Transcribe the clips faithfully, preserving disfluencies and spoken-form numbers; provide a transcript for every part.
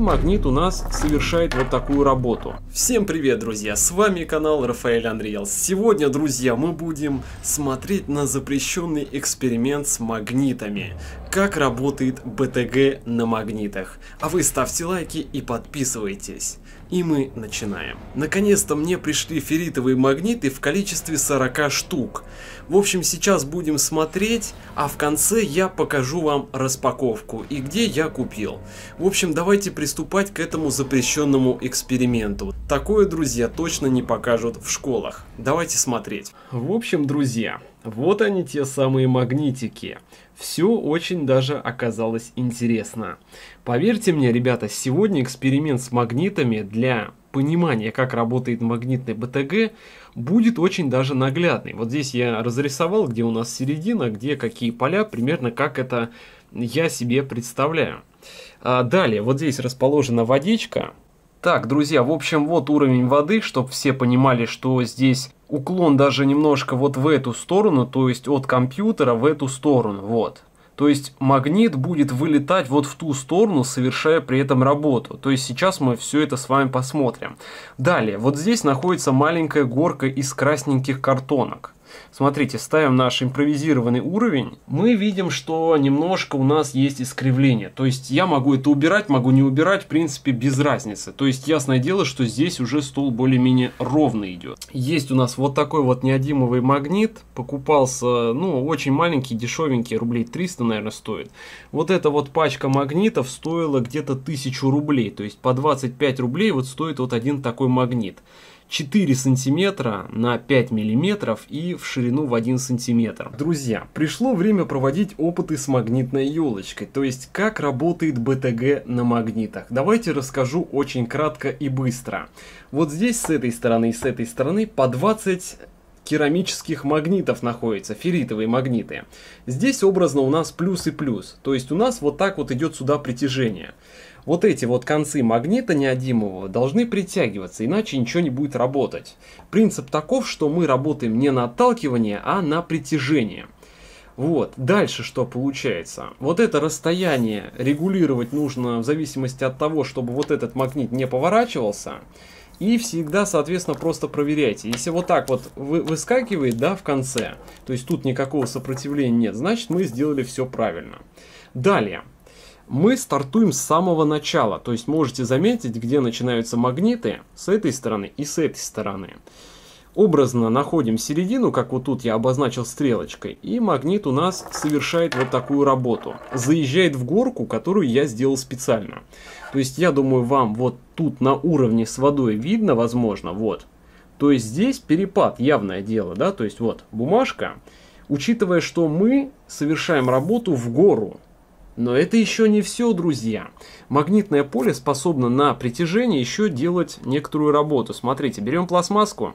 магнит у нас совершает вот такую работу. Всем привет, друзья! С вами канал Рафаэль Unreal. Сегодня, друзья, мы будем смотреть на запрещенный эксперимент с магнитами. Как работает бэ тэ гэ на магнитах. А вы ставьте лайки и подписывайтесь. И мы начинаем. Наконец-то мне пришли ферритовые магниты в количестве сорока штук. В общем, сейчас будем смотреть, а в конце я покажу вам распаковку и где я купил. В общем, давайте приступать к этому запрещенному эксперименту. Такое, друзья, точно не покажут в школах. Давайте смотреть. В общем, друзья, вот они, те самые магнитики. Все очень даже оказалось интересно. Поверьте мне, ребята, сегодня эксперимент с магнитами для понимания, как работает магнитный бэ тэ гэ, будет очень даже наглядный. Вот здесь я разрисовал, где у нас середина, где какие поля, примерно как это я себе представляю. А далее, вот здесь расположена водичка. Так, друзья, в общем, вот уровень воды, чтобы все понимали, что здесь уклон даже немножко вот в эту сторону, то есть от компьютера в эту сторону, вот. То есть магнит будет вылетать вот в ту сторону, совершая при этом работу. То есть сейчас мы все это с вами посмотрим. Далее, вот здесь находится маленькая горка из красненьких картонок. Смотрите, ставим наш импровизированный уровень. Мы видим, что немножко у нас есть искривление. То есть я могу это убирать, могу не убирать, в принципе, без разницы. То есть ясное дело, что здесь уже стол более-менее ровно идет. Есть у нас вот такой вот неодимовый магнит. Покупался, ну, очень маленький, дешевенький, рублей триста, наверное, стоит. Вот эта вот пачка магнитов стоила где-то тысячу рублей. То есть по двадцать пять рублей вот стоит вот один такой магнит. четыре сантиметра на пять миллиметров и в ширину в один сантиметр. Друзья, пришло время проводить опыты с магнитной елочкой, то есть как работает бэ тэ гэ на магнитах. Давайте расскажу очень кратко и быстро. Вот здесь с этой стороны и с этой стороны по двадцать керамических магнитов находятся, ферритовые магниты. Здесь образно у нас плюс и плюс, то есть у нас вот так вот идет сюда притяжение. Вот эти вот концы магнита неодимового должны притягиваться, иначе ничего не будет работать. Принцип таков, что мы работаем не на отталкивание, а на притяжение. Вот, дальше что получается? Вот это расстояние регулировать нужно в зависимости от того, чтобы вот этот магнит не поворачивался. И всегда, соответственно, просто проверяйте. Если вот так вот вы, выскакивает, да, в конце, то есть тут никакого сопротивления нет, значит мы сделали все правильно. Далее. Мы стартуем с самого начала, то есть можете заметить, где начинаются магниты с этой стороны и с этой стороны. Образно находим середину, как вот тут я обозначил стрелочкой, и магнит у нас совершает вот такую работу. Заезжает в горку, которую я сделал специально. То есть я думаю, вам вот тут на уровне с водой видно, возможно, вот. То есть здесь перепад, явное дело, да, то есть вот бумажка, учитывая, что мы совершаем работу в гору. Но это еще не все, друзья. Магнитное поле способно на притяжение еще делать некоторую работу. Смотрите, берем пластмасску.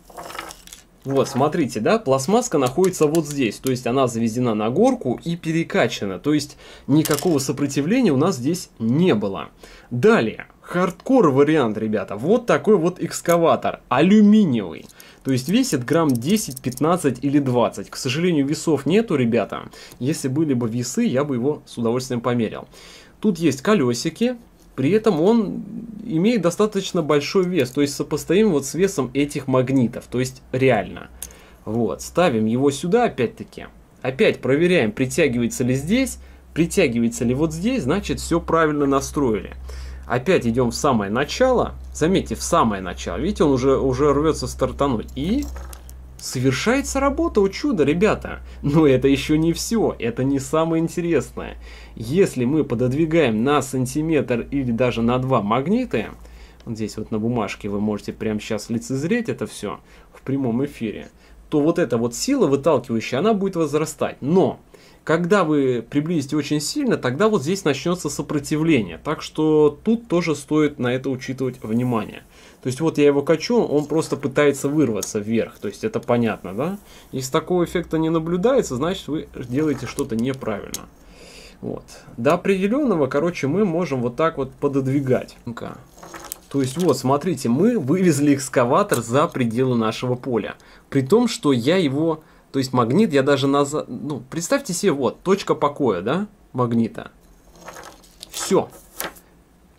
Вот, смотрите, да, пластмасска находится вот здесь. То есть она заведена на горку и перекачана. То есть никакого сопротивления у нас здесь не было. Далее, хардкор вариант, ребята. Вот такой вот экскаватор, алюминиевый. То есть весит грамм десять, пятнадцать или двадцать. К сожалению, весов нету, ребята. Если были бы весы, я бы его с удовольствием померил. Тут есть колесики. При этом он имеет достаточно большой вес. То есть сопоставим вот с весом этих магнитов. То есть реально. Вот. Ставим его сюда опять-таки. Опять проверяем, притягивается ли здесь. Притягивается ли вот здесь. Значит, все правильно настроили. Опять идем в самое начало. Заметьте, в самое начало. Видите, он уже, уже рвется стартануть. И совершается работа. О чудо, ребята. Но это еще не все. Это не самое интересное. Если мы пододвигаем на сантиметр или даже на два магниты. Вот здесь вот на бумажке вы можете прямо сейчас лицезреть это все в прямом эфире. То вот эта вот сила выталкивающая, она будет возрастать. Но когда вы приблизите очень сильно, тогда вот здесь начнется сопротивление. Так что тут тоже стоит на это учитывать внимание. То есть вот я его качу, он просто пытается вырваться вверх. То есть это понятно, да? Если такого эффекта не наблюдается, значит вы делаете что-то неправильно. Вот. До определенного, короче, мы можем вот так вот пододвигать. Ну-ка. То есть вот, смотрите, мы вывезли экскаватор за пределы нашего поля. При том, что я его... То есть магнит я даже назад... Ну, представьте себе, вот, точка покоя, да, магнита. Все.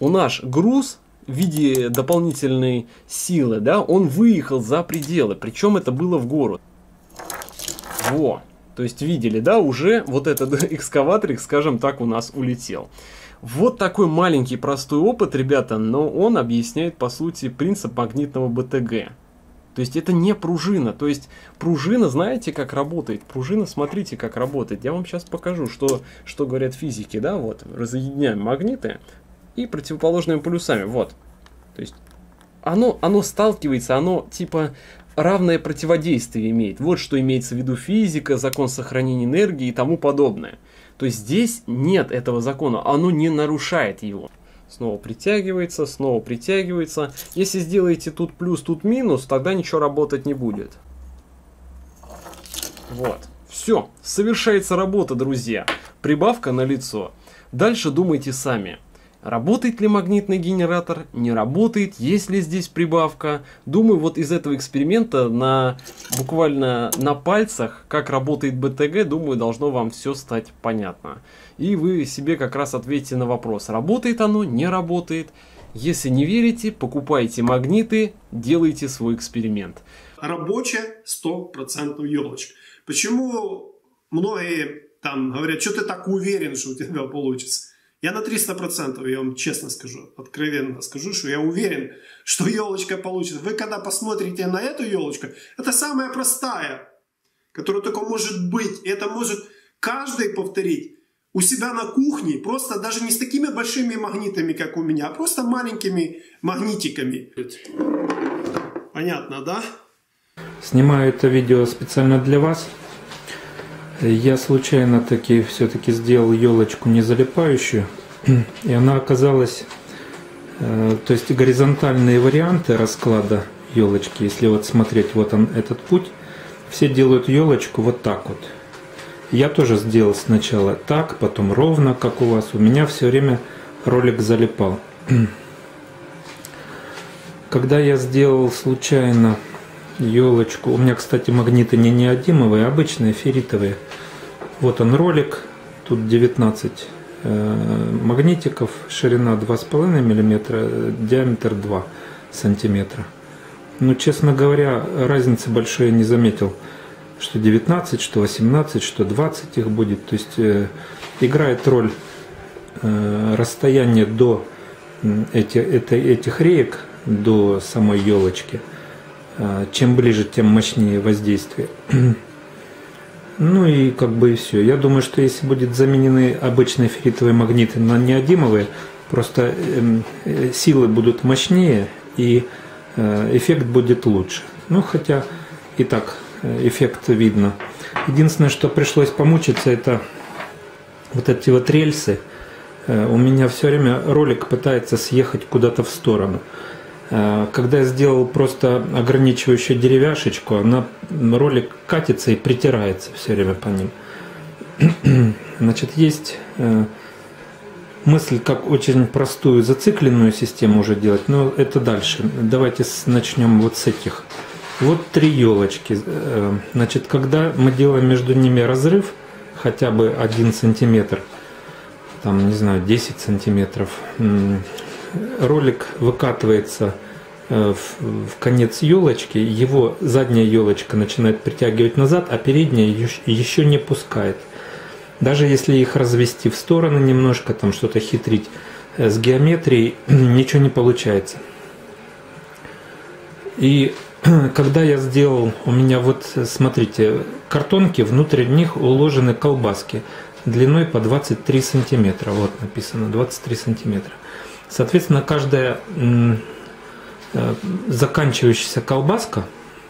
у наш груз в виде дополнительной силы, да, он выехал за пределы, причем это было в город. Во, то есть видели, да, уже вот этот экскаваторик, скажем так, у нас улетел. Вот такой маленький простой опыт, ребята, но он объясняет, по сути, принцип магнитного БТГ. То есть это не пружина, то есть пружина, знаете, как работает? Пружина, смотрите, как работает. Я вам сейчас покажу, что, что говорят физики, да, вот, разъединяем магниты и противоположными полюсами, вот. То есть оно, оно сталкивается, оно типа равное противодействие имеет. Вот что имеется в виду физика, закон сохранения энергии и тому подобное. То есть здесь нет этого закона, оно не нарушает его. Снова притягивается, снова притягивается. Если сделаете тут плюс, тут минус, тогда ничего работать не будет. Вот. Все. Совершается работа, друзья. Прибавка налицо. Дальше думайте сами. Работает ли магнитный генератор? Не работает? Есть ли здесь прибавка? Думаю, вот из этого эксперимента на буквально на пальцах, как работает БТГ, думаю, должно вам все стать понятно. И вы себе как раз ответите на вопрос, работает оно, не работает. Если не верите, покупайте магниты, делайте свой эксперимент. Рабочая сто процентов елочка. Почему многие там говорят, что ты так уверен, что у тебя получится? Я на триста процентов, я вам честно скажу, откровенно скажу, что я уверен, что елочка получится. Вы когда посмотрите на эту елочку, это самая простая, которая только может быть. Это может каждый повторить у себя на кухне, просто даже не с такими большими магнитами, как у меня, а просто маленькими магнитиками. Понятно, да? Снимаю это видео специально для вас. Я случайно таки все-таки сделал елочку не залипающую, и она оказалась, э, то есть горизонтальные варианты расклада елочки, если вот смотреть вот он этот путь, все делают елочку вот так вот. Я тоже сделал сначала так, потом ровно, как у вас. У меня все время ролик залипал. Когда я сделал случайно елочку, у меня, кстати, магниты не неодимовые, а обычные ферритовые. Вот он ролик, тут девятнадцать э, магнитиков, ширина два с половиной миллиметра, диаметр два сантиметра. Ну, честно говоря, разницы большой я не заметил, что девятнадцать, что восемнадцать, что двадцать их будет. То есть э, играет роль э, расстояние до эти, это, этих реек, до самой елочки. Чем ближе, тем мощнее воздействие. Ну и как бы и все. Я думаю, что если будут заменены обычные ферритовые магниты на неодимовые, просто э, силы будут мощнее и э, эффект будет лучше. Ну хотя и так эффект видно. Единственное, что пришлось помучиться, это вот эти вот рельсы. Э, у меня все время ролик пытается съехать куда-то в сторону. Когда я сделал просто ограничивающую деревяшечку, она, ролик катится и притирается все время по ним. Значит, есть э, мысль, как очень простую зацикленную систему уже делать, но это дальше. Давайте с, начнем вот с этих. Вот три елочки. Значит, когда мы делаем между ними разрыв, хотя бы один сантиметр, там, не знаю, десять сантиметров, ролик выкатывается в, в конец елочки, его задняя елочка начинает притягивать назад, а передняя еще не пускает. Даже если их развести в стороны немножко, там что-то хитрить с геометрией, ничего не получается. И когда я сделал, у меня вот, смотрите, картонки, внутрь них уложены колбаски длиной по двадцать три сантиметра. Вот написано двадцать три сантиметра. Соответственно, каждая э, заканчивающаяся колбаска,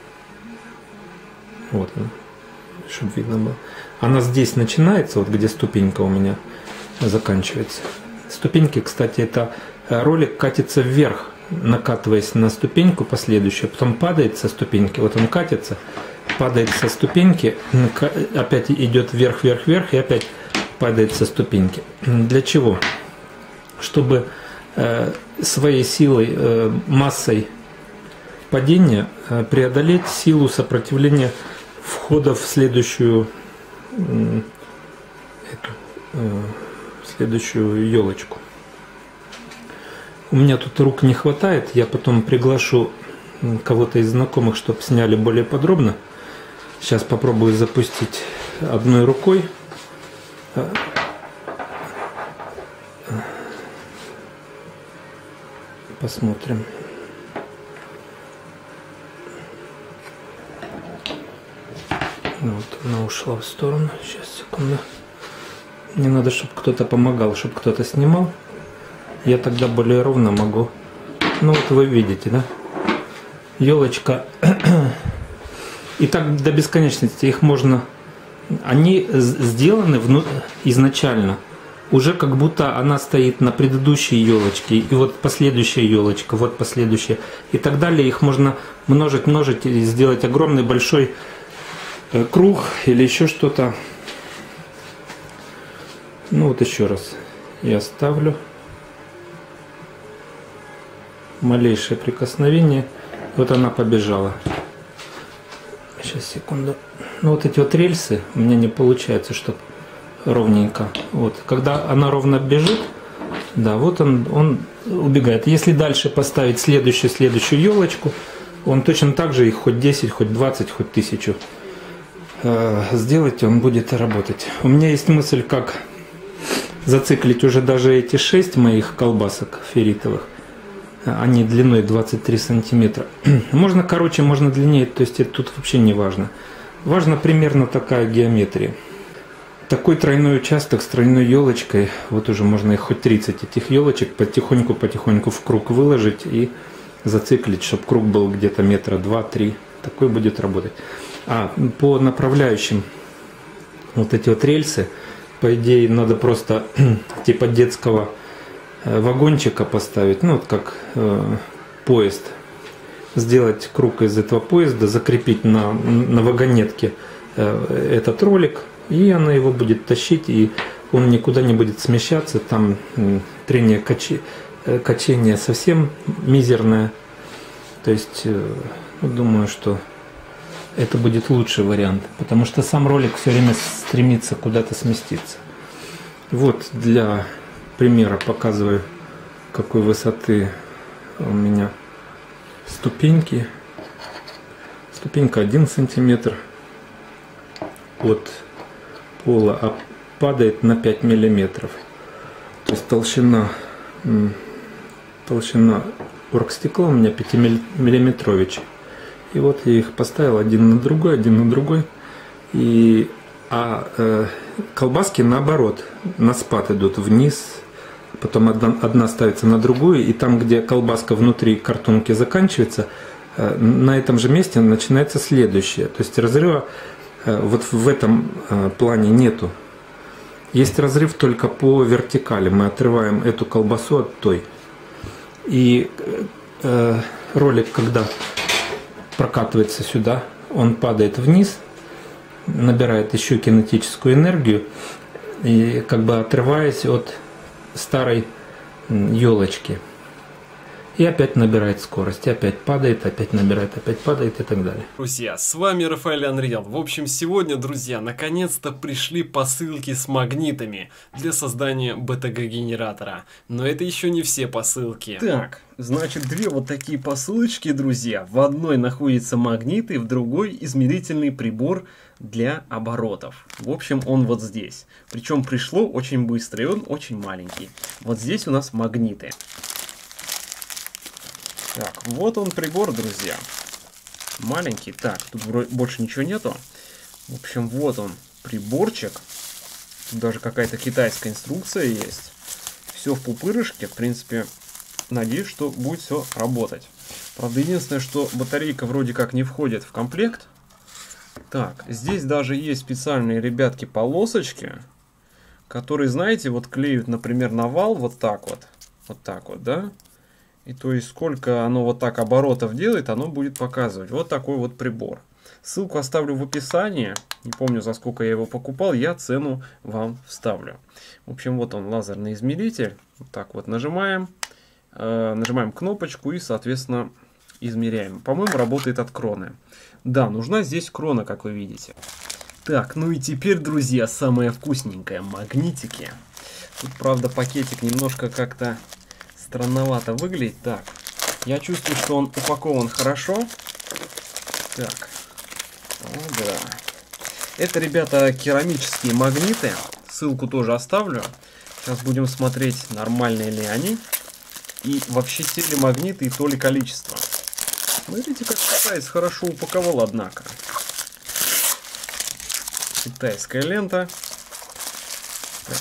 вот, чтобы видно было, она здесь начинается, вот где ступенька у меня заканчивается. Ступеньки, кстати, это ролик катится вверх, накатываясь на ступеньку последующую, потом падает со ступеньки, вот он катится, падает со ступеньки, опять идет вверх, вверх, вверх и опять падает со ступеньки. Для чего? Чтобы э, своей силой, э, массой падения э, преодолеть силу сопротивления входа в следующую, э, эту, э, следующую елочку. У меня тут рук не хватает, я потом приглашу кого-то из знакомых, чтобы сняли более подробно. Сейчас попробую запустить одной рукой. Посмотрим. Вот она ушла в сторону. Сейчас, секунду. Мне надо, чтобы кто-то помогал, чтобы кто-то снимал. Я тогда более ровно могу. Ну вот вы видите, да? Елочка. И так до бесконечности. Их можно... Они сделаны вну... изначально. Уже как будто она стоит на предыдущей елочке. И вот последующая елочка, вот последующая. И так далее. Их можно множить, множить и сделать огромный большой круг или еще что-то. Ну вот еще раз я ставлю. Малейшее прикосновение. Вот она побежала. Сейчас, секунду. Ну вот эти вот рельсы у меня не получается, чтобы ровненько. Вот. Когда она ровно бежит, да, вот он, он убегает. Если дальше поставить следующую, следующую елочку, он точно так же их хоть десять, хоть двадцать, хоть тысячу э, сделать, он будет работать. У меня есть мысль, как зациклить уже даже эти шесть моих колбасок ферритовых. Они длиной двадцать три сантиметра. Можно короче, можно длиннее, то есть это тут вообще не важно. Важно примерно такая геометрия. Такой тройной участок с тройной елочкой, вот уже можно их хоть тридцать этих елочек потихоньку-потихоньку в круг выложить и зациклить, чтобы круг был где-то метра два-три. Такой будет работать. А по направляющим вот эти вот рельсы, по идее, надо просто типа детского вагончика поставить, ну вот как э, поезд, сделать круг из этого поезда, закрепить на, на вагонетке э, этот ролик, и она его будет тащить, и он никуда не будет смещаться, там э, трение качи, э, качение совсем мизерное, то есть э, думаю, что это будет лучший вариант, потому что сам ролик все время стремится куда-то сместиться. Вот для примера показываю, какой высоты у меня ступеньки. Ступенька один сантиметр от пола, а падает на пять миллиметров. То есть толщина, толщина оргстекла у меня пятимиллиметрович. И вот я их поставил один на другой, один на другой. И, а э, колбаски наоборот, на спад идут вниз. Потом одна, одна ставится на другую, и там, где колбаска внутри картонки заканчивается, э, на этом же месте начинается следующее. То есть разрыва э, вот в этом э, плане нету. Есть разрыв только по вертикали. Мы отрываем эту колбасу от той. И э, ролик, когда прокатывается сюда, он падает вниз, набирает еще кинетическую энергию, и как бы отрываясь от старой елочки, и опять набирает скорость, и опять падает, опять набирает, опять падает и так далее. Друзья, с вами Рафаэль Unreal. В общем, сегодня, друзья, наконец-то пришли посылки с магнитами для создания би ти джи-генератора. Но это еще не все посылки. Так, значит, две вот такие посылочки, друзья. В одной находятся магниты, в другой измерительный прибор для оборотов. В общем, он вот здесь. Причем пришло очень быстро, и он очень маленький. Вот здесь у нас магниты. Так, вот он прибор, друзья. Маленький. Так, тут больше ничего нету. В общем, вот он приборчик. Тут даже какая-то китайская инструкция есть. Все в пупырышке. В принципе, надеюсь, что будет все работать. Правда, единственное, что батарейка вроде как не входит в комплект. Так, здесь даже есть специальные, ребятки, полосочки, которые, знаете, вот клеют, например, на вал вот так вот. Вот так вот, да? И то есть сколько оно вот так оборотов делает, оно будет показывать. Вот такой вот прибор. Ссылку оставлю в описании. Не помню, за сколько я его покупал. Я цену вам вставлю. В общем, вот он, лазерный измеритель. Вот так вот нажимаем. Э, нажимаем кнопочку и, соответственно, измеряем. По-моему, работает от кроны. Да, нужна здесь крона, как вы видите. Так, ну и теперь, друзья, самое вкусненькое. Магнитики. Тут, правда, пакетик немножко как-то странновато выглядит. Так, я чувствую, что он упакован хорошо. Так, о, да. Это, ребята, керамические магниты. Ссылку тоже оставлю. Сейчас будем смотреть, нормальные ли они. И вообще те ли магниты, и то ли количество. Смотрите, как китаец хорошо упаковал, однако. Китайская лента. Так.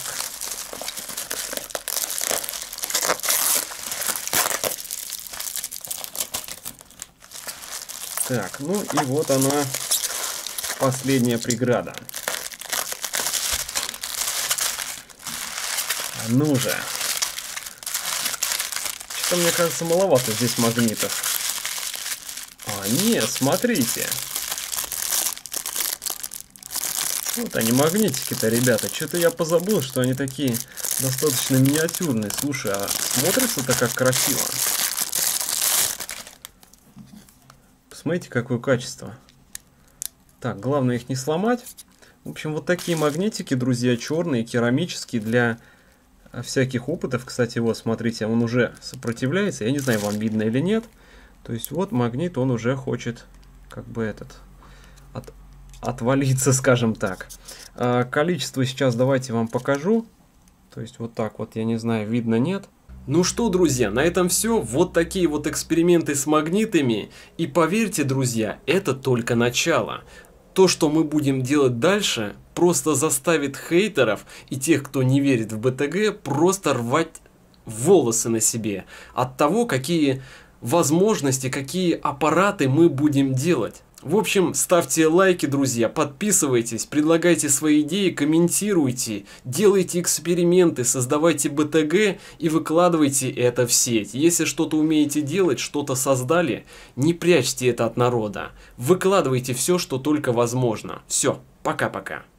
Так, ну и вот она, последняя преграда. А ну же. Что-то, мне кажется, маловато здесь магнитов. А, нет, смотрите. Вот они, магнитики-то, ребята. Что-то я позабыл, что они такие достаточно миниатюрные. Слушай, а смотрится-то как красиво. Посмотрите, какое качество. Так, главное их не сломать. В общем, вот такие магнитики, друзья, черные, керамические, для всяких опытов. Кстати, вот, смотрите, он уже сопротивляется. Я не знаю, вам видно или нет. То есть, вот магнит, он уже хочет, как бы, этот, от, отвалиться, скажем так. А, количество сейчас давайте вам покажу. То есть, вот так вот, я не знаю, видно, нет. Ну что, друзья, на этом все. Вот такие вот эксперименты с магнитами. И поверьте, друзья, это только начало. То, что мы будем делать дальше, просто заставит хейтеров и тех, кто не верит в бэ тэ гэ, просто рвать волосы на себе от того, какие возможности, какие аппараты мы будем делать. В общем, ставьте лайки, друзья, подписывайтесь, предлагайте свои идеи, комментируйте, делайте эксперименты, создавайте бэ тэ гэ и выкладывайте это в сеть. Если что-то умеете делать, что-то создали, не прячьте это от народа. Выкладывайте все, что только возможно. Все, пока-пока.